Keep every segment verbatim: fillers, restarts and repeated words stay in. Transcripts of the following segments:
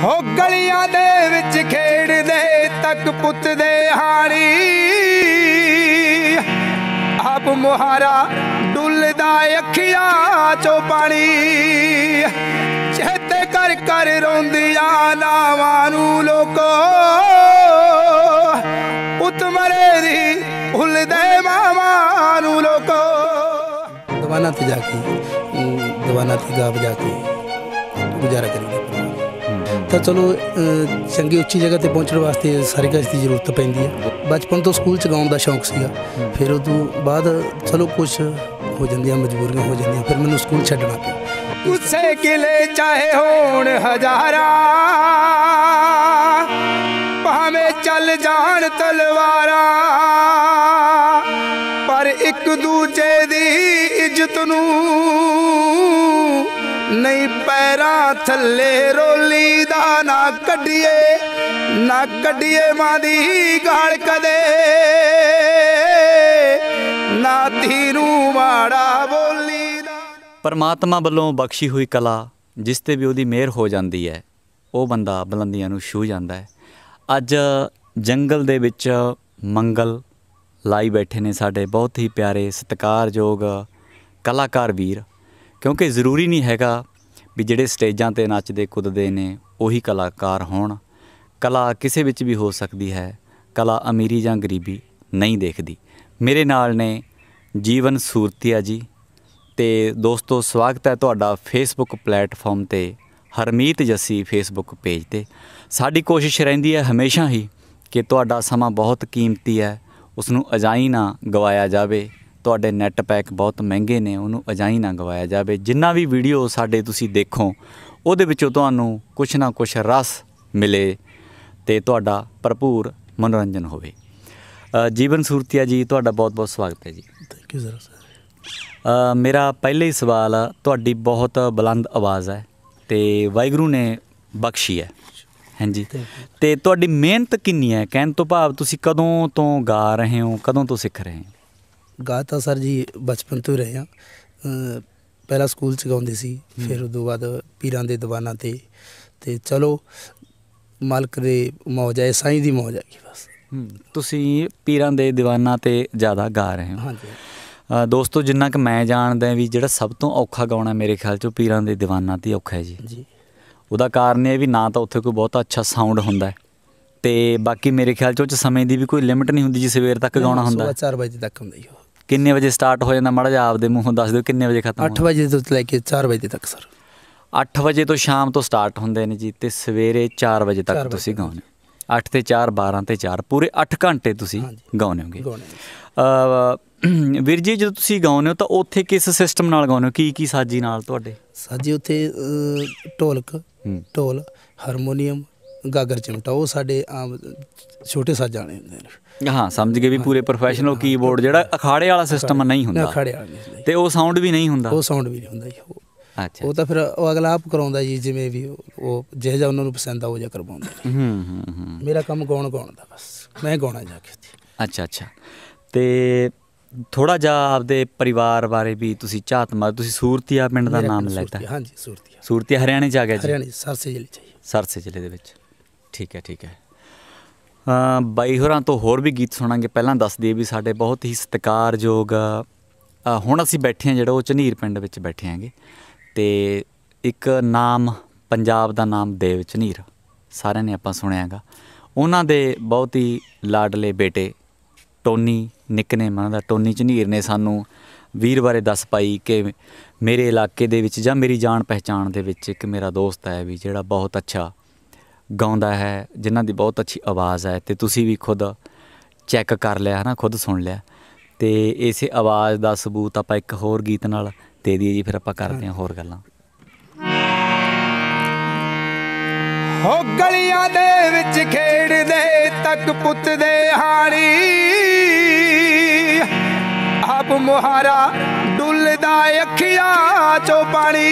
हो गलियां दे विच खेड़दे तक पुत दे हाणी आप मुहारा डुलदा अखियां चो पानी चेते कर कर रोंदिया नावां नू लोको पुत मरे दी भुलदे मावां नू लोको। दवाना ते जाके दवाना ते गा बजा के गुजारा करीदा तो चलो चंगी उच्ची जगह ते पहुँचने वास्ते सारी कुछ की जरूरत पैंदी है। बचपन तो स्कूल च गाउण दा शौक सीगा, फिर उदों बाद चलो कुछ हो जांदियां मजबूरियां हो जांदियां, फिर मैनूं स्कूल छड्डना पिया। गुस्से किले चाहे होण हजारा भावें चल जाण तलवारा पर एक दूजे दी इज्जत नूं नहीं पैरां थल्ले रोली दा ना कड्डिए ना कड्डिए मां दी गाल कदे ना धीरू माड़ा बोली दा। परमात्मा ਵੱਲੋਂ ਬਖਸ਼ੀ ਹੋਈ ਕਲਾ ਜਿਸ ਤੇ ਵੀ ਉਹਦੀ ਮਿਹਰ ਹੋ ਜਾਂਦੀ ਹੈ ਉਹ ਬੰਦਾ ਬੁਲੰਦੀਆਂ ਨੂੰ ਛੂਹ ਜਾਂਦਾ ਹੈ। ਅੱਜ ਜੰਗਲ ਦੇ ਵਿੱਚ ਮੰਗਲ ਲਾਈ ਬੈਠੇ ਨੇ ਸਾਡੇ ਬਹੁਤ ਹੀ ਪਿਆਰੇ ਸਤਿਕਾਰਯੋਗ ਕਲਾਕਾਰ ਵੀਰ, क्योंकि जरूरी नहीं हैगा भी ਜਿਹੜੇ ਸਟੇਜਾਂ 'ਤੇ ਨੱਚਦੇ ਕੁੱਦਦੇ ਨੇ ਉਹੀ ਕਲਾਕਾਰ ਹੋਣ। ਕਲਾ ਕਿਸੇ ਵਿੱਚ ਵੀ ਹੋ ਸਕਦੀ ਹੈ, ਕਲਾ ਅਮੀਰੀ ਜਾਂ ਗਰੀਬੀ ਨਹੀਂ ਦੇਖਦੀ। ਮੇਰੇ ਨਾਲ ਨੇ ਜੀਵਨ ਸੂਰਤੀਆ ਜੀ ਤੇ ਦੋਸਤੋ ਸਵਾਗਤ ਹੈ ਤੁਹਾਡਾ ਫੇਸਬੁੱਕ ਪਲੇਟਫਾਰਮ 'ਤੇ ਹਰਮੀਤ ਜੱਸੀ ਫੇਸਬੁੱਕ ਪੇਜ 'ਤੇ। ਸਾਡੀ ਕੋਸ਼ਿਸ਼ ਰਹਿੰਦੀ ਹੈ ਹਮੇਸ਼ਾ ਹੀ ਕਿ ਤੁਹਾਡਾ ਸਮਾਂ ਬਹੁਤ ਕੀਮਤੀ ਹੈ, ਉਸਨੂੰ ਅਜਾਈ ਨਾ ਗਵਾਇਆ ਜਾਵੇ। ਤੁਹਾਡੇ ਨੈੱਟ ਪੈਕ ਬਹੁਤ ਮਹਿੰਗੇ ਨੇ, ਉਹਨੂੰ ਅਜਾਈ ਨਾ ਗਵਾਇਆ ਜਾਵੇ। ਜਿੰਨਾ ਵੀ ਵੀਡੀਓ ਸਾਡੇ ਤੁਸੀਂ ਦੇਖੋ ਉਹਦੇ ਵਿੱਚੋਂ ਤੁਹਾਨੂੰ ਕੁਛ ਨਾ ਕੁਛ ਰਸ ਮਿਲੇ ਅਤੇ ਤੁਹਾਡਾ ਭਰਪੂਰ ਮਨੋਰੰਜਨ ਹੋਵੇ। ਜੀਵਨ ਸੂਰਤੀਆ ਜੀ ਤੁਹਾਡਾ ਬਹੁਤ ਬਹੁਤ ਸਵਾਗਤ ਹੈ ਜੀ। Thank you sir. ਮੇਰਾ ਪਹਿਲਾ ਹੀ ਸਵਾਲ, ਤੁਹਾਡੀ ਬਹੁਤ ਬੁਲੰਦ ਆਵਾਜ਼ ਹੈ ਅਤੇ ਵਾਹਿਗੁਰੂ ਨੇ ਬਖਸ਼ੀ ਹੈ ਹਾਂਜੀ, ਅਤੇ ਤੁਹਾਡੀ ਮਿਹਨਤ ਕਿੰਨੀ ਹੈ? ਕਹਿਣ ਤੋਂ ਭਾਵ ਤੁਸੀਂ ਕਦੋਂ ਤੋਂ ਗਾ ਰਹੇ ਹੋ, ਕਦੋਂ ਤੋਂ ਸਿੱਖ ਰਹੇ ਹੋ? ਗਾ ਤਾਂ ਸਰ ਜੀ ਬਚਪਨ ਤੋਂ ਹੀ ਰਹੇ ਹਾਂ। ਪਹਿਲਾਂ ਸਕੂਲ 'ਚ ਗਾਉਂਦੇ ਸੀ, ਫਿਰ ਉਦੋਂ ਬਾਅਦ ਪੀਰਾਂ ਦੇ ਦੀਵਾਨਾਂ 'ਤੇ ਅਤੇ ਚਲੋ ਮਾਲਕ ਦੇ ਮੌਜ ਹੈ, ਸਾਈਂ ਦੀ ਮੌਜ ਹੈਗੀ ਬਸ। ਤੁਸੀਂ ਪੀਰਾਂ ਦੇ ਦੀਵਾਨਾਂ 'ਤੇ ਜ਼ਿਆਦਾ ਗਾ ਰਹੇ ਹੋ। ਹਾਂਜੀ ਦੋਸਤੋ, ਜਿੰਨਾ ਕੁ ਮੈਂ ਜਾਣਦਾ ਵੀ ਜਿਹੜਾ ਸਭ ਤੋਂ ਔਖਾ ਗਾਉਣਾ ਮੇਰੇ ਖਿਆਲ 'ਚ ਪੀਰਾਂ ਦੇ ਦੀਵਾਨਾਂ 'ਤੇ ਔਖਾ ਹੈ ਜੀ। ਜੀ ਉਹਦਾ ਕਾਰਨ ਇਹ ਵੀ ਨਾ ਤਾਂ ਉੱਥੇ ਕੋਈ ਬਹੁਤਾ ਅੱਛਾ ਸਾਊਂਡ ਹੁੰਦਾ ਅਤੇ ਬਾਕੀ ਮੇਰੇ ਖਿਆਲ 'ਚ ਉਹ 'ਚ ਸਮੇਂ ਦੀ ਵੀ ਕੋਈ ਲਿਮਿਟ ਨਹੀਂ ਹੁੰਦੀ ਜੀ, ਸਵੇਰ ਤੱਕ ਗਾਉਣਾ ਹੁੰਦਾ। ਚਾਰ ਵਜੇ ਤੱਕ ਹੁੰਦਾ ਜੀ। ਉਹ ਕਿੰਨੇ ਵਜੇ ਸਟਾਰਟ ਹੋ ਜਾਂਦਾ? ਮਾੜਾ ਜਿਹਾ ਆਪਦੇ ਮੂੰਹੋਂ ਦੱਸ ਦਿਓ ਕਿੰਨੇ ਵਜੇ ਖਤਮ? ਅੱਠ ਵਜੇ ਤੋਂ ਲੈ ਕੇ ਚਾਰ ਵਜੇ ਤੱਕ ਸਰ। ਅੱਠ ਵਜੇ ਤੋਂ ਸ਼ਾਮ ਤੋਂ ਸਟਾਰਟ ਹੁੰਦੇ ਨੇ ਜੀ ਅਤੇ ਸਵੇਰੇ ਚਾਰ ਵਜੇ ਤੱਕ ਤੁਸੀਂ ਗਾਉਂਦੇ ਹੋ। ਅੱਠ ਅਤੇ ਚਾਰ ਬਾਰਾਂ ਅਤੇ ਚਾਰ ਪੂਰੇ ਅੱਠ ਘੰਟੇ ਤੁਸੀਂ ਗਾਉਂਦੇ ਹੋਗੇ। ਵੀਰ ਜੀ, ਜਦੋਂ ਤੁਸੀਂ ਗਾਉਂਦੇ ਹੋ ਤਾਂ ਉੱਥੇ ਕਿਸ ਸਿਸਟਮ ਨਾਲ ਗਾਉਂਦੇ ਹੋ? ਕੀ ਕੀ ਸਾਜੀ ਨਾਲ ਤੁਹਾਡੇ? ਸਾਜੀ ਉੱਥੇ ਢੋਲਕ, ਢੋਲ, ਹਾਰਮੋਨੀਅਮ, ਗਾਗਰ ਚਿਮਟਾ, ਉਹ ਸਾਡੇ ਆਮ ਛੋਟੇ ਸਾਜ਼ਾਂ ਵਾਲੇ ਹੁੰਦੇ ਨੇ। ਹਾਂ ਸਮਝ ਗਏ ਵੀ ਪੂਰੇ ਪ੍ਰੋਫੈਸ਼ਨਲ ਕੀਬੋਰਡ ਜਿਹੜਾ ਅਖਾੜੇ ਵਾਲਾ ਸਿਸਟਮ ਨਹੀਂ ਹੁੰਦਾ। ਅਖਾੜੇ ਵਾਲਾ ਨਹੀਂ ਹੁੰਦਾ ਅਤੇ ਉਹ ਸਾਊਂਡ ਵੀ ਨਹੀਂ ਹੁੰਦਾ। ਉਹ ਸਾਊਂਡ ਵੀ ਨਹੀਂ ਹੁੰਦਾ ਜੀ। ਉਹ ਅੱਛਾ, ਉਹ ਤਾਂ ਫਿਰ ਉਹ ਅਗਲਾ ਆਪ ਕਰਾਉਂਦਾ ਜੀ, ਜਿਵੇਂ ਵੀ ਉਹ ਜਿਹੋ ਜਿਹਾ ਉਹਨਾਂ ਨੂੰ ਪਸੰਦ ਆ ਉਹ ਜਿਹਾ ਕਰਵਾਉਂਦਾ। ਹੂੰ ਹੂੰ ਹੂੰ ਮੇਰਾ ਕੰਮ ਗਾਉਣ ਗਾਉਣ ਦਾ ਬਸ, ਮੈਂ ਗਾਉਣਾ ਜਾ ਕੇ ਉੱਥੇ। ਅੱਛਾ ਅੱਛਾ। ਅਤੇ ਥੋੜ੍ਹਾ ਜਿਹਾ ਆਪਦੇ ਪਰਿਵਾਰ ਬਾਰੇ ਵੀ ਤੁਸੀਂ ਝਾਤ ਮਾਰ। ਤੁਸੀਂ ਸੂਰਤੀਆ ਪਿੰਡ ਦਾ ਨਾਮ ਲੈਤਾ? ਹਾਂਜੀ ਸੂਰਤੀਆ। ਸੂਰਤੀਆ ਹਰਿਆਣੇ 'ਚ ਆ ਗਿਆ ਜੀ? ਹਰਿਆਣੇ ਸਰਸੇ ਜ਼ਿਲ੍ਹੇ 'ਚ ਜੀ। ਸਰਸੇ ਜ਼ਿਲ੍ਹੇ ਦੇ ਵਿੱਚ, ਠੀਕ ਹੈ ਠੀਕ ਹੈ। ਬਾਈ ਹੋਰਾਂ ਤੋਂ ਹੋਰ ਵੀ ਗੀਤ ਸੁਣਾਂਗੇ। ਪਹਿਲਾਂ ਦੱਸ ਦਈਏ ਵੀ ਸਾਡੇ ਬਹੁਤ ਹੀ ਸਤਿਕਾਰਯੋਗ, ਹੁਣ ਅਸੀਂ ਬੈਠੇ ਹਾਂ ਜਿਹੜਾ ਉਹ ਝਨੀਰ ਪਿੰਡ ਵਿੱਚ ਬੈਠੇ ਹੈਗੇ, ਅਤੇ ਇੱਕ ਨਾਮ ਪੰਜਾਬ ਦਾ ਨਾਮ ਦੇਵ ਝਨੀਰ ਸਾਰਿਆਂ ਨੇ ਆਪਾਂ ਸੁਣਿਆ ਗਾ। ਉਹਨਾਂ ਦੇ ਬਹੁਤ ਹੀ ਲਾਡਲੇ ਬੇਟੇ ਟੋਨੀ, ਨਿਕਨੇਮ ਉਹਨਾਂ ਦਾ ਟੋਨੀ ਝਨੀਰ ਨੇ ਸਾਨੂੰ ਵੀਰ ਬਾਰੇ ਦੱਸ ਪਾਈ ਕਿ ਮੇਰੇ ਇਲਾਕੇ ਦੇ ਵਿੱਚ ਜਾਂ ਮੇਰੀ ਜਾਣ ਪਹਿਚਾਣ ਦੇ ਵਿੱਚ ਇੱਕ ਮੇਰਾ ਦੋਸਤ ਹੈ ਵੀ ਜਿਹੜਾ ਬਹੁਤ ਅੱਛਾ ਗਾਉਂਦਾ ਹੈ, ਜਿਨ੍ਹਾਂ ਦੀ ਬਹੁਤ ਅੱਛੀ ਆਵਾਜ਼ ਹੈ। ਅਤੇ ਤੁਸੀਂ ਵੀ ਖੁਦ ਚੈੱਕ ਕਰ ਲਿਆ ਹੈ ਨਾ, ਖੁਦ ਸੁਣ ਲਿਆ, ਅਤੇ ਇਸੇ ਆਵਾਜ਼ ਦਾ ਸਬੂਤ ਆਪਾਂ ਇੱਕ ਹੋਰ ਗੀਤ ਨਾਲ ਦੇ ਦਈਏ ਜੀ, ਫਿਰ ਆਪਾਂ ਕਰਦੇ ਹਾਂ ਹੋਰ ਗੱਲਾਂ। ਹੋ ਗਲੀਆਂ ਦੇ ਵਿੱਚ ਖੇੜਦੇ ਤੱਕ ਪੁੱਤ ਦੇ ਹਾਣੀ ਆਪ ਮੁਹਾਰਾ ਡੁਲਦਾ ਅੱਖੀਆਂ ਚੋਂ ਪਾਣੀ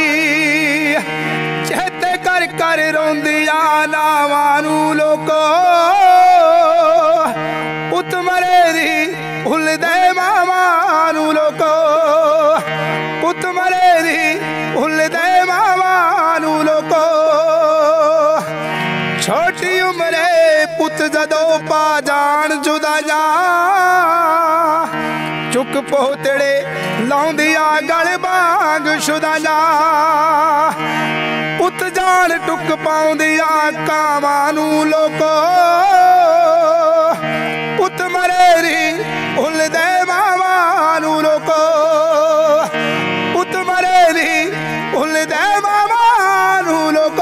ਚੇਤੇ ਕਰ ਕਰ ਰੋਂਦੀਆਂ ਨਾਵਾਂ ਨੂੰ ਲੋਕੋ ਪੁੱਤ ਮਰੇ ਦੀ ਭੁੱਲਦੇ ਮਾਵਾਂ ਨੂੰ ਲੋਕੋ ਪੁੱਤ ਮਰੇ ਦੀ ਭੁੱਲਦੇ ਮਾਵਾਂ ਨੂੰ ਲੋਕੋ ਉਮਰੇ ਪੁੱਤ ਜਦੋਂ ਪਾ ਜਾਣ ਜੁਦਾਈਆਂ ਚੁੱਕ ਪੋਤੜੇ ਲਾਉਂਦੀਆਂ ਗਲ ਵਾਂਗ ਸ਼ੁਦਾਈਆਂ ਪੁੱਤ ਜਾਣ ਟੁੱਕ ਪਾਉਂਦੀਆਂ ਕਾਵਾਂ ਨੂੰ ਲੋਕੋ ਪੁੱਤ ਮਰੇ ਰੀ ਭੁੱਲਦੇ ਮਾਵਾਂ ਨੂੰ ਲੋਕੋ ਪੁੱਤ ਮਰੇ ਰੀ ਭੁੱਲਦੇ ਮਾਵਾਂ ਨੂੰ ਲੋਕੋ।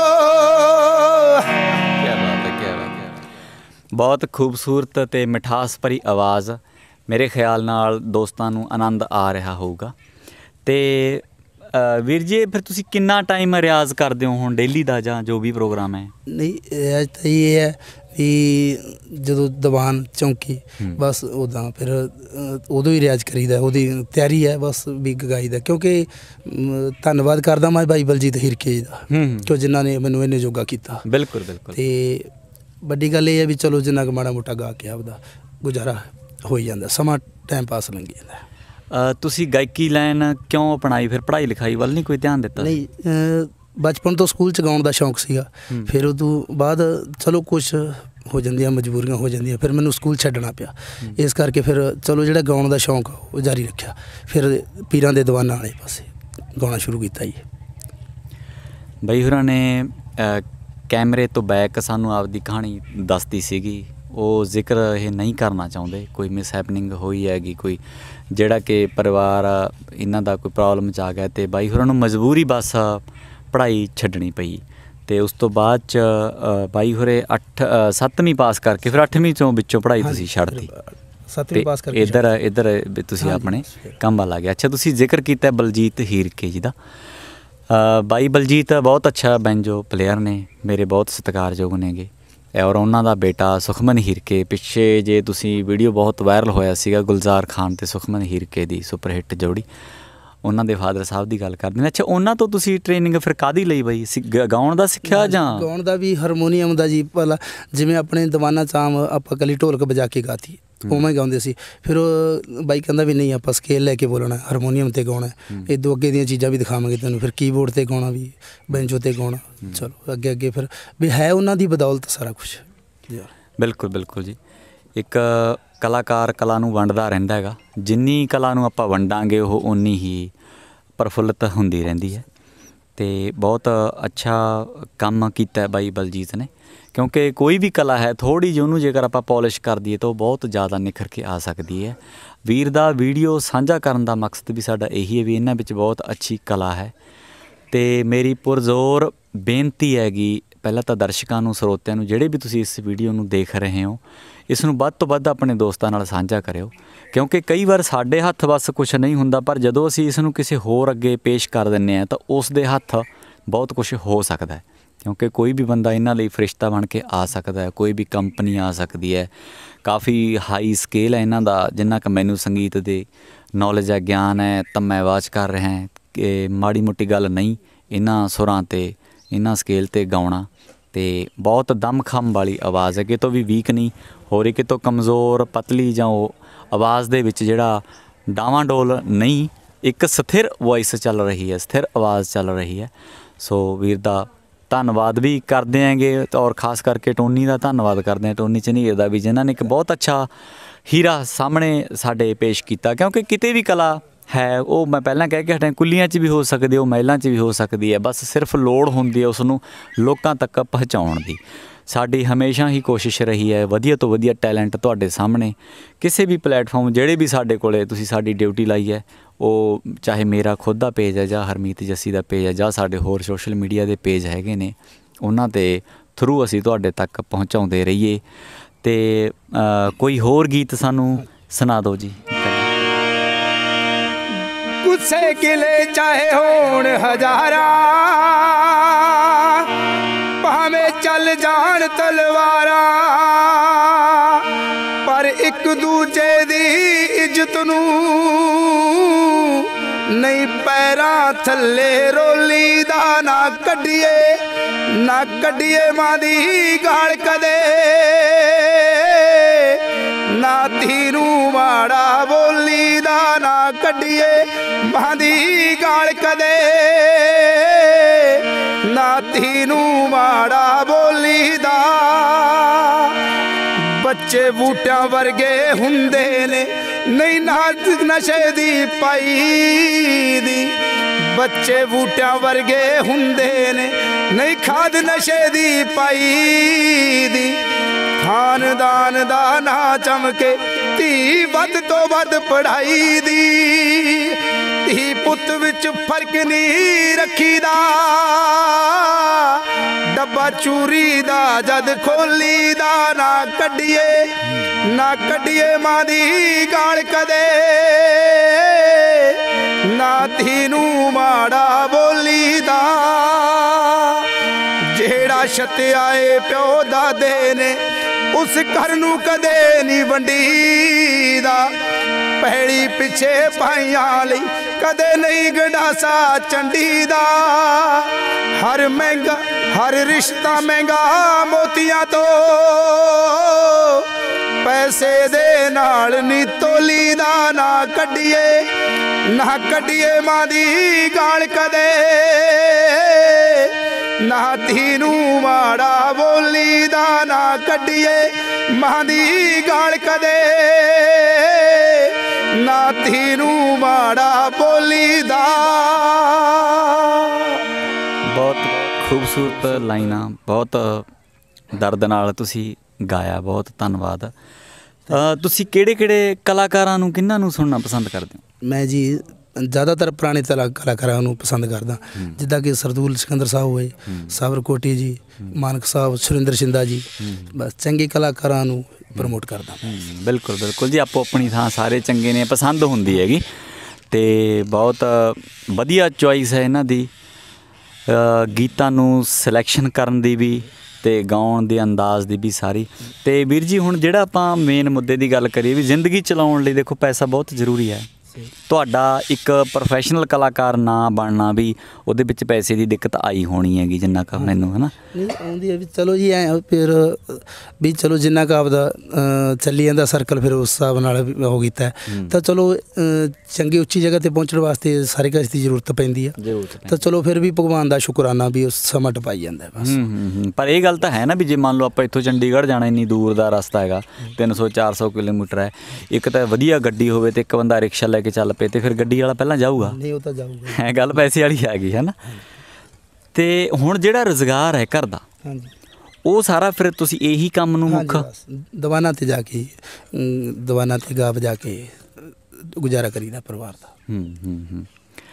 ਬਹੁਤ ਖੂਬਸੂਰਤ ਤੇ ਮਿਠਾਸ ਭਰੀ ਆਵਾਜ਼, ਮੇਰੇ ਖਿਆਲ ਨਾਲ ਦੋਸਤਾਂ ਨੂੰ ਆਨੰਦ ਆ ਰਿਹਾ ਹੋਊਗਾ। ਤੇ ਵੀਰ ਜੀ ਫਿਰ ਤੁਸੀਂ ਕਿੰਨਾ ਟਾਈਮ ਰਿਆਜ਼ ਕਰਦੇ ਹੋ ਹੁਣ ਡੇਲੀ ਦਾ ਜਾਂ ਜੋ ਵੀ ਪ੍ਰੋਗਰਾਮ ਹੈ? ਨਹੀਂ ਰਿਆਜ਼ ਤਾਂ ਇਹ ਹੈ ਵੀ ਜਦੋਂ ਦੀਵਾਨ ਚੌਂਕੀ ਬਸ ਉੱਦਾਂ ਫਿਰ ਉਦੋਂ ਹੀ ਰਿਆਜ਼ ਕਰੀਦਾ, ਉਹਦੀ ਤਿਆਰੀ ਹੈ ਬਸ ਵੀ ਗਾਈ ਦਾ। ਕਿਉਂਕਿ ਧੰਨਵਾਦ ਕਰਦਾ ਮੈਂ ਭਾਈ ਬਲਜੀਤ ਹਿਰਕੇ ਜੀ ਦਾ, ਕਿਉਂ ਜਿਨ੍ਹਾਂ ਨੇ ਮੈਨੂੰ ਇੰਨੇ ਜੋਗਾ ਕੀਤਾ। ਬਿਲਕੁਲ ਬਿਲਕੁਲ। ਅਤੇ ਵੱਡੀ ਗੱਲ ਇਹ ਹੈ ਵੀ ਚਲੋ ਜਿੰਨਾ ਕੁ ਮਾੜਾ ਮੋਟਾ ਗਾ ਕੇ ਆਪਦਾ ਗੁਜ਼ਾਰਾ ਹੋ ਹੀ ਜਾਂਦਾ, ਸਮਾਂ ਟਾਈਮ ਪਾਸ ਲੰਘੀ ਜਾਂਦਾ। ਤੁਸੀਂ ਗਾਇਕੀ ਲਾਈਨ ਕਿਉਂ ਅਪਣਾਈ ਫਿਰ? ਪੜ੍ਹਾਈ ਲਿਖਾਈ ਵੱਲ ਨਹੀਂ ਕੋਈ ਧਿਆਨ ਦਿੱਤਾ? ਨਹੀਂ, ਬਚਪਨ ਤੋਂ ਸਕੂਲ 'ਚ ਗਾਉਣ ਦਾ ਸ਼ੌਂਕ ਸੀਗਾ। ਫਿਰ ਉਹ ਤੋਂ ਬਾਅਦ ਚਲੋ ਕੁਛ ਹੋ ਜਾਂਦੀਆਂ ਮਜਬੂਰੀਆਂ ਹੋ ਜਾਂਦੀਆਂ, ਫਿਰ ਮੈਨੂੰ ਸਕੂਲ ਛੱਡਣਾ ਪਿਆ। ਇਸ ਕਰਕੇ ਫਿਰ ਚਲੋ ਜਿਹੜਾ ਗਾਉਣ ਦਾ ਸ਼ੌਂਕ ਉਹ ਜਾਰੀ ਰੱਖਿਆ। ਫਿਰ ਪੀਰਾਂ ਦੇ ਦੀਵਾਨਾਂ ਵਾਲੇ ਪਾਸੇ ਗਾਉਣਾ ਸ਼ੁਰੂ ਕੀਤਾ ਜੀ। ਬਈ ਹੋਰਾਂ ਨੇ ਕੈਮਰੇ ਤੋਂ ਬੈਕ ਸਾਨੂੰ ਆਪਦੀ ਕਹਾਣੀ ਦੱਸਦੀ ਸੀਗੀ, ਉਹ ਜ਼ਿਕਰ ਇਹ ਨਹੀਂ ਕਰਨਾ ਚਾਹੁੰਦੇ। ਕੋਈ ਮਿਸ ਹੈਪਨਿੰਗ ਹੋਈ ਹੈਗੀ, ਕੋਈ ਜਿਹੜਾ ਕਿ ਪਰਿਵਾਰ ਇਹਨਾਂ ਦਾ ਕੋਈ ਪ੍ਰੋਬਲਮ 'ਚ ਆ ਗਿਆ ਅਤੇ ਬਾਈ ਹੋਰਾਂ ਨੂੰ ਮਜਬੂਰੀ ਬਸ ਪੜ੍ਹਾਈ ਛੱਡਣੀ ਪਈ। ਅਤੇ ਉਸ ਤੋਂ ਬਾਅਦ 'ਚ ਬਾਈ ਹੋਰੇ ਅੱਠ ਸੱਤਵੀਂ ਪਾਸ ਕਰਕੇ ਫਿਰ ਅੱਠਵੀਂ 'ਚੋਂ ਵਿੱਚੋਂ ਪੜ੍ਹਾਈ ਤੁਸੀਂ ਛੱਡਤੀ। ਸੱਤਵੀਂ ਪਾਸ ਕਰਕੇ ਇੱਧਰ ਇੱਧਰ ਤੁਸੀਂ ਆਪਣੇ ਕੰਮ ਵੱਲ ਆ ਗਏ। ਅੱਛਾ, ਤੁਸੀਂ ਜ਼ਿਕਰ ਕੀਤਾ ਬਲਜੀਤ ਹੀਰਕੇ ਜੀ ਦਾ। ਬਾਈ ਬਲਜੀਤ ਬਹੁਤ ਅੱਛਾ ਬੈਂਜੋ ਪਲੇਅਰ ਨੇ, ਮੇਰੇ ਬਹੁਤ ਸਤਿਕਾਰਯੋਗ ਨੇਗੇ। ਔਰ ਉਹਨਾਂ ਦਾ ਬੇਟਾ ਸੁਖਮਨ ਹੀਰਕੇ, ਪਿੱਛੇ ਜੇ ਤੁਸੀਂ ਵੀਡੀਓ ਬਹੁਤ ਵਾਇਰਲ ਹੋਇਆ ਸੀਗਾ ਗੁਲਜ਼ਾਰ ਖਾਨ ਅਤੇ ਸੁਖਮਨ ਹੀਰਕੇ ਦੀ ਸੁਪਰ ਹਿੱਟ ਜੋੜੀ, ਉਹਨਾਂ ਦੇ ਫਾਦਰ ਸਾਹਿਬ ਦੀ ਗੱਲ ਕਰਦੇ ਨੇ। ਅੱਛਾ, ਉਹਨਾਂ ਤੋਂ ਤੁਸੀਂ ਟ੍ਰੇਨਿੰਗ ਫਿਰ ਕਾਹਦੀ ਲਈ ਬਈ? ਗਾਉਣ ਦਾ ਸਿੱਖਿਆ ਜਾਂ ਗਾਉਣ ਦਾ ਵੀ? ਹਾਰਮੋਨੀਅਮ ਦਾ ਜੀ। ਪਹਿਲਾਂ ਜਿਵੇਂ ਆਪਣੇ ਦੀਵਾਨਾ ਚਾਮ ਆਪਾਂ ਇਕੱਲੀ ਢੋਲਕ ਵਜਾ ਕੇ ਗਾਤੀ, ਉਵੇਂ ਹੀ ਗਾਉਂਦੇ ਸੀ। ਫਿਰ ਉਹ ਬਾਈ ਕਹਿੰਦਾ ਵੀ ਨਹੀਂ ਆਪਾਂ ਸਕੇਲ ਲੈ ਕੇ ਬੋਲਣਾ, ਹਾਰਮੋਨੀਅਮ 'ਤੇ ਗਾਉਣਾ, ਇੱਦੋਂ ਅੱਗੇ ਦੀਆਂ ਚੀਜ਼ਾਂ ਵੀ ਦਿਖਾਵਾਂਗੇ ਤੈਨੂੰ। ਫਿਰ ਕੀਬੋਰਡ 'ਤੇ ਗਾਉਣਾ ਵੀ, ਬੈਂਜੋ 'ਤੇ ਗਾਉਣਾ। ਚਲੋ ਅੱਗੇ ਅੱਗੇ ਫਿਰ ਵੀ ਹੈ ਉਹਨਾਂ ਦੀ ਬਦੌਲਤ ਸਾਰਾ ਕੁਛ। ਬਿਲਕੁਲ ਬਿਲਕੁਲ ਜੀ। ਇੱਕ ਕਲਾਕਾਰ ਕਲਾ ਨੂੰ ਵੰਡਦਾ ਰਹਿੰਦਾ ਹੈਗਾ, ਜਿੰਨੀ ਕਲਾ ਨੂੰ ਆਪਾਂ ਵੰਡਾਂਗੇ ਉਹ ਓਨੀ ਹੀ ਪ੍ਰਫੁੱਲਤ ਹੁੰਦੀ ਰਹਿੰਦੀ ਹੈ। ਅਤੇ ਬਹੁਤ ਅੱਛਾ ਕੰਮ ਕੀਤਾ ਬਾਈ ਬਲਜੀਤ ਨੇ, ਕਿਉਂਕਿ ਕੋਈ ਵੀ ਕਲਾ ਹੈ ਥੋੜ੍ਹੀ ਜਿਹੀ ਉਹਨੂੰ ਜੇਕਰ ਆਪਾਂ ਪੋਲਿਸ਼ ਕਰ ਦਈਏ ਤਾਂ ਉਹ ਬਹੁਤ ਜ਼ਿਆਦਾ ਨਿਖਰ ਕੇ ਆ ਸਕਦੀ ਹੈ। ਵੀਰ ਦਾ ਵੀਡੀਓ ਸਾਂਝਾ ਕਰਨ ਦਾ ਮਕਸਦ ਵੀ ਸਾਡਾ ਇਹੀ ਹੈ ਵੀ ਇਹਨਾਂ ਵਿੱਚ ਬਹੁਤ ਅੱਛੀ ਕਲਾ ਹੈ। ਅਤੇ ਮੇਰੀ ਪੁਰਜ਼ੋਰ ਬੇਨਤੀ ਹੈਗੀ ਪਹਿਲਾਂ ਤਾਂ ਦਰਸ਼ਕਾਂ ਨੂੰ, ਸਰੋਤਿਆਂ ਨੂੰ, ਜਿਹੜੇ ਵੀ ਤੁਸੀਂ ਇਸ ਵੀਡੀਓ ਨੂੰ ਦੇਖ ਰਹੇ ਹੋ, ਇਸ ਨੂੰ ਵੱਧ ਤੋਂ ਵੱਧ ਆਪਣੇ ਦੋਸਤਾਂ ਨਾਲ ਸਾਂਝਾ ਕਰਿਓ। ਕਿਉਂਕਿ ਕਈ ਵਾਰ ਸਾਡੇ ਹੱਥ ਬਸ ਕੁਛ ਨਹੀਂ ਹੁੰਦਾ, ਪਰ ਜਦੋਂ ਅਸੀਂ ਇਸ ਨੂੰ ਕਿਸੇ ਹੋਰ ਅੱਗੇ ਪੇਸ਼ ਕਰ ਦਿੰਦੇ ਹਾਂ ਤਾਂ ਉਸ ਦੇ ਹੱਥ ਬਹੁਤ ਕੁਛ ਹੋ ਸਕਦਾ ਹੈ। ਕਿਉਂਕਿ ਕੋਈ ਵੀ ਬੰਦਾ ਇਹਨਾਂ ਲਈ ਫਰਿਸ਼ਤਾ ਬਣ ਕੇ ਆ ਸਕਦਾ ਹੈ, ਕੋਈ ਵੀ ਕੰਪਨੀ ਆ ਸਕਦੀ ਹੈ। ਕਾਫੀ ਹਾਈ ਸਕੇਲ ਹੈ ਇਹਨਾਂ ਦਾ, ਜਿੰਨਾ ਕੁ ਮੈਨੂੰ ਸੰਗੀਤ ਦੇ ਨੌਲੇਜ ਹੈ, ਗਿਆਨ ਹੈ, ਤਾਂ ਮੈਂ ਆਵਾਜ਼ ਕਰ ਰਿਹਾ ਕਿ ਮਾੜੀ ਮੋਟੀ ਗੱਲ ਨਹੀਂ ਇਹਨਾਂ ਸੁਰਾਂ 'ਤੇ, ਇਹਨਾਂ ਸਕੇਲ 'ਤੇ ਗਾਉਣਾ। ਅਤੇ ਬਹੁਤ ਦਮਖਮ ਵਾਲੀ ਆਵਾਜ਼ ਹੈ, ਕਿਤੋਂ ਵੀ ਵੀਕ ਨਹੀਂ ਹੋ ਰਹੀ, ਕਿਤੋਂ ਕਮਜ਼ੋਰ ਪਤਲੀ ਜਾਂ ਉਹ ਆਵਾਜ਼ ਦੇ ਵਿੱਚ ਜਿਹੜਾ ਡਾਵਾਂ ਡੋਲ ਨਹੀਂ, ਇੱਕ ਸਥਿਰ ਵੋਇਸ ਚੱਲ ਰਹੀ ਹੈ, ਸਥਿਰ ਆਵਾਜ਼ ਚੱਲ ਰਹੀ ਹੈ। ਸੋ ਵੀਰ ਦਾ ਧੰਨਵਾਦ ਵੀ ਕਰਦੇ ਹੈਗੇ, ਔਰ ਖ਼ਾਸ ਕਰਕੇ ਟੋਨੀ ਦਾ ਧੰਨਵਾਦ ਕਰਦੇ ਹਾਂ, ਟੋਨੀ ਝਨੀਰ ਦਾ ਵੀ, ਜਿਨ੍ਹਾਂ ਨੇ ਇੱਕ ਬਹੁਤ ਅੱਛਾ ਹੀਰਾ ਸਾਹਮਣੇ ਸਾਡੇ ਪੇਸ਼ ਕੀਤਾ। ਕਿਉਂਕਿ ਕਿਤੇ ਵੀ ਕਲਾ ਹੈ, ਉਹ ਮੈਂ ਪਹਿਲਾਂ ਕਹਿ ਕੇ ਹਟਿਆ, ਕੁੱਲੀਆਂ 'ਚ ਵੀ ਹੋ ਸਕਦੀ, ਉਹ ਮਹਿਲਾਂ 'ਚ ਵੀ ਹੋ ਸਕਦੀ ਹੈ, ਬਸ ਸਿਰਫ ਲੋੜ ਹੁੰਦੀ ਹੈ ਉਸ ਨੂੰ ਲੋਕਾਂ ਤੱਕ ਪਹੁੰਚਾਉਣ ਦੀ। ਸਾਡੀ ਹਮੇਸ਼ਾ ਹੀ ਕੋਸ਼ਿਸ਼ ਰਹੀ ਹੈ ਵਧੀਆ ਤੋਂ ਵਧੀਆ ਟੈਲੈਂਟ ਤੁਹਾਡੇ ਸਾਹਮਣੇ ਕਿਸੇ ਵੀ ਪਲੇਟਫਾਰਮ, ਜਿਹੜੇ ਵੀ ਸਾਡੇ ਕੋਲੇ ਤੁਸੀਂ ਸਾਡੀ ਡਿਊਟੀ ਲਾਈ ਹੈ, ਉਹ ਚਾਹੇ ਮੇਰਾ ਖੁਦ ਦਾ ਪੇਜ ਹੈ ਜਾਂ ਹਰਮੀਤ ਜੱਸੀ ਦਾ ਪੇਜ ਹੈ ਜਾਂ ਸਾਡੇ ਹੋਰ ਸੋਸ਼ਲ ਮੀਡੀਆ ਦੇ ਪੇਜ ਹੈਗੇ ਨੇ, ਉਹਨਾਂ ਦੇ ਥਰੂ ਅਸੀਂ ਤੁਹਾਡੇ ਤੱਕ ਪਹੁੰਚਾਉਂਦੇ ਰਹੀਏ। ਅਤੇ ਕੋਈ ਹੋਰ ਗੀਤ ਸਾਨੂੰ ਸੁਣਾ ਦਿਓ ਜੀ। ਗੁੱਸੇ ਗਿਲੇ ਚਾਹੇ ਹੋਣ ਹਜ਼ਾਰਾਂ, ਭਾਵੇਂ ਚੱਲ ਜਾਣ ਤਲਵਾਰਾਂ, ਪਰ ਇੱਕ ਦੂਜੇ ਦੀ ਇੱਜ਼ਤ ਨੂੰ ਨਹੀਂ ਪੈਰਾਂ ਥੱਲੇ ਰੋਲੀ ਦਾ ਨਾ ਕੱਢੀਏ, ਨਾ ਕੱਢੀਏ ਮਾਂ ਦੀ ਗਾਲ ਕਦੇ, ਨਾ ਧੀ ਨੂੰ ਮਾੜਾ ਬੋਲੀ ਦਾ ਨਾ ਕੱਢੀਏ ਮਾਂ ਦੀ ਗਾਲ ਕਦੇ, ਨਾ ਧੀ ਨੂੰ ਮਾੜਾ ਬੋਲੀ ਦਾ। ਬੱਚੇ ਬੂਟਿਆਂ ਵਰਗੇ ਹੁੰਦੇ ਨੇ ਨਹੀਂ ਨਾਜ਼ੁਕ ਨਸ਼ੇ ਦੀ ਪਾਈ ਦੀ ਬੱਚੇ ਬੂਟਿਆਂ ਵਰਗੇ ਹੁੰਦੇ ਨੇ ਨਹੀਂ ਖਾਦ ਨਸ਼ੇ ਦੀ ਪਾਈ ਦੀ ਖਾਨਦਾਨ ਦਾ ਨਾ ਚਮਕੇ ਧੀ ਵੱਧ ਤੋਂ ਵੱਧ ਪੜ੍ਹਾਈ ਦੀ ਧੀ ਪੁੱਤ ਵਿੱਚ ਫਰਕ ਨਹੀਂ ਰੱਖੀਦਾ ਡੱਬਾ ਚੂਰੀ ਦਾ ਜਦ ਖੋਲੀ ਦਾ ਨਾ ਕੱਢੀਏ ਨਾ ਕੱਢੀਏ ਮਾਂ ਦੀ ਗਾਲ ਕਦੇ ਨਾ ਧੀ ਨੂੰ ਮਾੜਾ ਬੋਲੀ ਦਾ ਜਿਹੜਾ ਛੱਤਿਆ ਏ ਪਿਓ ਦਾਦੇ ਨੇ ਉਸ ਘਰ ਨੂੰ ਕਦੇ ਨਹੀਂ ਵੰਡੀਦਾ ਪਹਿਲੀ ਪਿੱਛੇ ਪਾਈਆਂ ਲਈ ਕਦੇ ਨਹੀਂ ਗੰਡਾਸਾ ਚੰਡੀ ਦਾ ਹਰ ਮਹਿੰਗਾ ਹਰ ਰਿਸ਼ਤਾ ਮਹਿੰਗਾ ਮੋਤੀਆਂ ਤੋਂ ਪੈਸੇ ਦੇ ਨਾਲ ਨੀ ਤੋਲੀ ਦਾ ਨਾ ਕੱਢੀਏ ਨਾ ਕੱਢੀਏ ਮਾਂ ਦੀ ਗਾਲ ਕਦੇ ਨਾ ਧੀ ਨੂੰ ਮਾੜਾ ਬੋਲੀ ਦਾ ਨਾ ਕੱਢੀਏ ਮਾਂ ਦੀ ਗਾਲ ਕਦੇ ਨਾ ਧੀ ਨੂੰ ਮਾੜਾ ਬੋਲੀ ਦਾ। ਬਹੁਤ ਖੂਬਸੂਰਤ ਲਾਈਨਾਂ ਬਹੁਤ ਦਰਦ ਨਾਲ ਤੁਸੀਂ ਗਾਇਆ ਬਹੁਤ ਧੰਨਵਾਦ। ਤੁਸੀਂ ਕਿਹੜੇ ਕਿਹੜੇ ਕਲਾਕਾਰਾਂ ਨੂੰ ਕਿਹਨਾਂ ਨੂੰ ਸੁਣਨਾ ਪਸੰਦ ਕਰਦੇ ਹੋ? ਮੈਂ ਜੀ ਜ਼ਿਆਦਾਤਰ ਪੁਰਾਣੇ ਤਲਾ ਕਲਾਕਾਰਾਂ ਨੂੰ ਪਸੰਦ ਕਰਦਾ ਜਿੱਦਾਂ ਕਿ ਸਰਦੂਲ ਸਿਕੰਦਰ ਸਾਹਿਬ ਹੋਏ ਸਾਬਰ ਕੋਟੀ ਜੀ ਮਾਨਕ ਸਾਹਿਬ ਸੁਰਿੰਦਰ ਸ਼ਿੰਦਾ ਜੀ ਬਸ ਚੰਗੇ ਕਲਾਕਾਰਾਂ ਨੂੰ ਪ੍ਰਮੋਟ ਕਰਦਾ। ਬਿਲਕੁਲ ਬਿਲਕੁਲ ਜੀ ਆਪੋ ਆਪਣੀ ਥਾਂ ਸਾਰੇ ਚੰਗੇ ਨੇ ਪਸੰਦ ਹੁੰਦੀ ਹੈਗੀ ਅਤੇ ਬਹੁਤ ਵਧੀਆ ਚੋਇਸ ਹੈ ਇਹਨਾਂ ਦੀ ਗੀਤਾਂ ਨੂੰ ਸਿਲੈਕਸ਼ਨ ਕਰਨ ਦੀ ਵੀ ਅਤੇ ਗਾਉਣ ਦੇ ਅੰਦਾਜ਼ ਦੀ ਵੀ ਸਾਰੀ। ਅਤੇ ਵੀਰ ਜੀ ਹੁਣ ਜਿਹੜਾ ਆਪਾਂ ਮੇਨ ਮੁੱਦੇ ਦੀ ਗੱਲ ਕਰੀਏ ਵੀ ਜ਼ਿੰਦਗੀ ਚਲਾਉਣ ਲਈ ਦੇਖੋ ਪੈਸਾ ਬਹੁਤ ਜ਼ਰੂਰੀ ਹੈ। ਤੁਹਾਡਾ ਇੱਕ ਪ੍ਰੋਫੈਸ਼ਨਲ ਕਲਾਕਾਰ ਨਾ ਬਣਨਾ ਵੀ ਉਹਦੇ ਵਿੱਚ ਪੈਸੇ ਦੀ ਦਿੱਕਤ ਆਈ ਹੋਣੀ ਹੈਗੀ ਜਿੰਨਾ ਕੁ ਮੈਨੂੰ ਹੈ ਨਾ ਨਹੀਂ ਆਉਂਦੀ ਹੈ ਵੀ ਚਲੋ ਜੀ ਐ ਫਿਰ ਵੀ ਚਲੋ ਜਿੰਨਾ ਕੁ ਆਪਦਾ ਚੱਲੀ ਜਾਂਦਾ ਸਰਕਲ ਫਿਰ ਉਸ ਹਿਸਾਬ ਨਾਲ ਉਹ ਕੀਤਾ ਤਾਂ ਚਲੋ ਚੰਗੀ ਉੱਚੀ ਜਗ੍ਹਾ 'ਤੇ ਪਹੁੰਚਣ ਵਾਸਤੇ ਸਾਰੇ ਕੁਝ ਦੀ ਜ਼ਰੂਰਤ ਪੈਂਦੀ ਆ ਤਾਂ ਚਲੋ ਫਿਰ ਵੀ ਭਗਵਾਨ ਦਾ ਸ਼ੁਕਰਾਨਾ ਵੀ ਉਸ ਸਮਾਂ ਟਪਾਈ ਜਾਂਦਾ ਬਸ। ਪਰ ਇਹ ਗੱਲ ਤਾਂ ਹੈ ਨਾ ਵੀ ਜੇ ਮੰਨ ਲਓ ਆਪਾਂ ਇੱਥੋਂ ਚੰਡੀਗੜ੍ਹ ਜਾਣਾ ਇੰਨੀ ਦੂਰ ਦਾ ਰਸਤਾ ਹੈਗਾ ਤਿੰਨ ਸੌ ਚਾਰ ਸੌ ਕਿਲੋਮੀਟਰ ਹੈ ਇੱਕ ਤਾਂ ਵਧੀਆ ਗੱਡੀ ਹੋਵੇ ਅਤੇ ਇੱਕ ਬੰਦਾ ਰਿਕਸ਼ਾ ਲੈ ਕੇ ਚੱਲ ਪਏ ਅਤੇ ਫਿਰ ਗੱਡੀ ਵਾਲਾ ਪਹਿਲਾਂ ਜਾਊਗਾ ਨਹੀਂ ਉਹ ਤਾਂ ਜਾਊਗਾ ਹੈ ਗੱਲ ਪੈਸੇ ਵਾਲੀ ਆ ਗਈ ਹੈ ਨਾ। ਅਤੇ ਹੁਣ ਜਿਹੜਾ ਰੁਜ਼ਗਾਰ ਹੈ ਘਰ ਦਾ ਹਾਂਜੀ ਉਹ ਸਾਰਾ ਫਿਰ ਤੁਸੀਂ ਇਹੀ ਕੰਮ ਨੂੰ ਮੁੱਖ ਦੀਵਾਨਾਂ 'ਤੇ ਜਾ ਕੇ ਦੀਵਾਨਾਂ 'ਤੇ ਗਾ ਵਜਾ ਕੇ ਗੁਜ਼ਾਰਾ ਕਰੀਦਾ ਪਰਿਵਾਰ ਦਾ। ਹੂੰ ਹੂੰ ਹੂੰ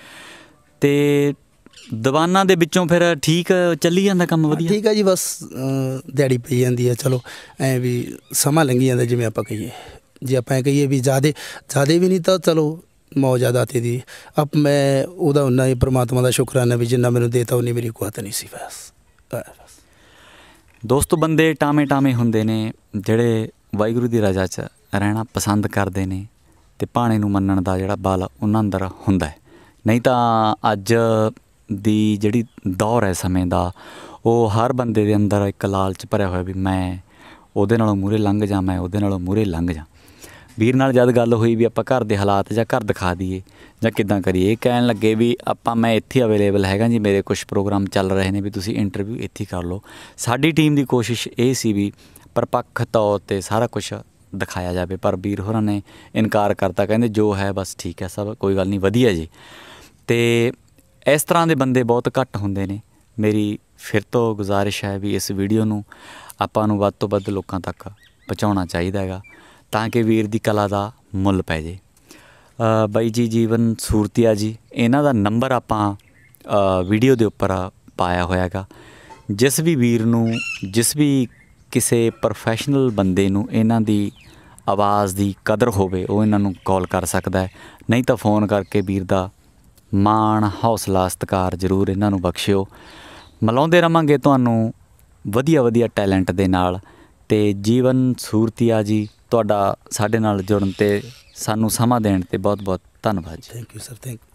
ਅਤੇ ਦੀਵਾਨਾਂ ਦੇ ਵਿੱਚੋਂ ਫਿਰ ਠੀਕ ਚੱਲੀ ਜਾਂਦਾ ਕੰਮ ਵਧੀਆ? ਠੀਕ ਆ ਜੀ ਬਸ ਦਿਹਾੜੀ ਪਈ ਜਾਂਦੀ ਹੈ ਚਲੋ ਐਂ ਵੀ ਸਮਾਂ ਲੰਘੀ ਜਾਂਦਾ ਜਿਵੇਂ ਆਪਾਂ ਕਹੀਏ ਜੇ ਆਪਾਂ ਐਂ ਕਹੀਏ ਵੀ ਜ਼ਿਆਦਾ ਜ਼ਿਆਦਾ ਵੀ ਨਹੀਂ ਤਾਂ ਚਲੋ ਮੌਜ ਦਾਤੇ ਦੀ ਆਪ ਮੈਂ ਉਹਦਾ ਉਨਾ ਹੀ ਪ੍ਰਮਾਤਮਾ ਦਾ ਸ਼ੁਕਰਾਨਾ ਵੀ ਜਿੰਨਾ ਮੈਨੂੰ ਦੇਤਾ ਉਨੀ ਮੇਰੀ ਕੁਆਤ ਨਹੀਂ ਸੀ ਬਸ ਬਸ। ਦੋਸਤੋ ਬੰਦੇ ਟਾਵੇਂ ਟਾਵੇਂ ਹੁੰਦੇ ਨੇ ਜਿਹੜੇ ਵਾਹਿਗੁਰੂ ਦੀ ਰਜ਼ਾ 'ਚ ਰਹਿਣਾ ਪਸੰਦ ਕਰਦੇ ਨੇ ਅਤੇ ਭਾਣੇ ਨੂੰ ਮੰਨਣ ਦਾ ਜਿਹੜਾ ਬਲ ਉਹਨਾਂ ਅੰਦਰ ਹੁੰਦਾ ਨਹੀਂ ਤਾਂ ਅੱਜ ਦੀ ਜਿਹੜੀ ਦੌਰ ਹੈ ਸਮੇਂ ਦਾ ਉਹ ਹਰ ਬੰਦੇ ਦੇ ਅੰਦਰ ਇੱਕ ਲਾਲਚ ਭਰਿਆ ਹੋਇਆ ਵੀ ਮੈਂ ਉਹਦੇ ਨਾਲੋਂ ਮੂਹਰੇ ਲੰਘ ਜਾ ਮੈਂ ਉਹਦੇ ਨਾਲੋਂ ਮੂਹਰੇ ਲੰਘ ਜਾ। ਵੀਰ ਨਾਲ ਜਦ ਗੱਲ ਹੋਈ ਵੀ ਆਪਾਂ ਘਰ ਦੇ ਹਾਲਾਤ ਜਾਂ ਘਰ ਦਿਖਾ ਦਈਏ ਜਾਂ ਕਿੱਦਾਂ ਕਰੀਏ ਇਹ ਕਹਿਣ ਲੱਗੇ ਵੀ ਆਪਾਂ ਮੈਂ ਇੱਥੇ ਅਵੇਲੇਬਲ ਹੈਗਾ ਜੀ ਮੇਰੇ ਕੁਛ ਪ੍ਰੋਗਰਾਮ ਚੱਲ ਰਹੇ ਨੇ ਵੀ ਤੁਸੀਂ ਇੰਟਰਵਿਊ ਇੱਥੇ ਕਰ ਲਓ। ਸਾਡੀ ਟੀਮ ਦੀ ਕੋਸ਼ਿਸ਼ ਇਹ ਸੀ ਵੀ ਪਰਪੱਖ ਤੌਰ 'ਤੇ ਸਾਰਾ ਕੁਛ ਦਿਖਾਇਆ ਜਾਵੇ ਪਰ ਵੀਰ ਹੋਰਾਂ ਨੇ ਇਨਕਾਰ ਕਰਤਾ ਕਹਿੰਦੇ ਜੋ ਹੈ ਬਸ ਠੀਕ ਹੈ ਸਭ ਕੋਈ ਗੱਲ ਨਹੀਂ ਵਧੀਆ ਜੀ। ਅਤੇ ਇਸ ਤਰ੍ਹਾਂ ਦੇ ਬੰਦੇ ਬਹੁਤ ਘੱਟ ਹੁੰਦੇ ਨੇ। ਮੇਰੀ ਫਿਰ ਤੋਂ ਗੁਜ਼ਾਰਿਸ਼ ਹੈ ਵੀ ਇਸ ਵੀਡੀਓ ਨੂੰ ਆਪਾਂ ਨੂੰ ਵੱਧ ਤੋਂ ਵੱਧ ਲੋਕਾਂ ਤੱਕ ਪਹੁੰਚਾਉਣਾ ਚਾਹੀਦਾ ਹੈਗਾ ਤਾਂ ਕਿ ਵੀਰ ਦੀ ਕਲਾ ਦਾ ਮੁੱਲ ਪੈ ਜੇ। ਬਾਈ ਜੀ ਜੀਵਨ ਸੂਰਤੀਆ ਜੀ ਇਹਨਾਂ ਦਾ ਨੰਬਰ ਆਪਾਂ ਵੀਡੀਓ ਦੇ ਉੱਪਰ ਪਾਇਆ ਹੋਇਆ ਹੈਗਾ। ਜਿਸ ਵੀ ਵੀਰ ਨੂੰ ਜਿਸ ਵੀ ਕਿਸੇ ਪ੍ਰੋਫੈਸ਼ਨਲ ਬੰਦੇ ਨੂੰ ਇਹਨਾਂ ਦੀ ਆਵਾਜ਼ ਦੀ ਕਦਰ ਹੋਵੇ ਉਹ ਇਹਨਾਂ ਨੂੰ ਕਾਲ ਕਰ ਸਕਦਾ ਹੈ ਨਹੀਂ ਤਾਂ ਫੋਨ ਕਰਕੇ ਵੀਰ ਦਾ ਮਾਣ ਹੌਸਲਾ ਸਤਿਕਾਰ ਜ਼ਰੂਰ ਇਹਨਾਂ ਨੂੰ ਬਖਸ਼ਿਓ। ਮਿਲਾਉਂਦੇ ਰਹਾਂਗੇ ਤੁਹਾਨੂੰ ਵਧੀਆ ਵਧੀਆ ਟੈਲੈਂਟ ਦੇ ਨਾਲ। ਅਤੇ ਜੀਵਨ ਸੂਰਤੀਆ ਜੀ ਤੁਹਾਡਾ ਸਾਡੇ ਨਾਲ ਜੁੜਨ 'ਤੇ ਸਾਨੂੰ ਸਮਾਂ ਦੇਣ 'ਤੇ ਬਹੁਤ ਬਹੁਤ ਧੰਨਵਾਦ ਜੀ। Thank you sir thank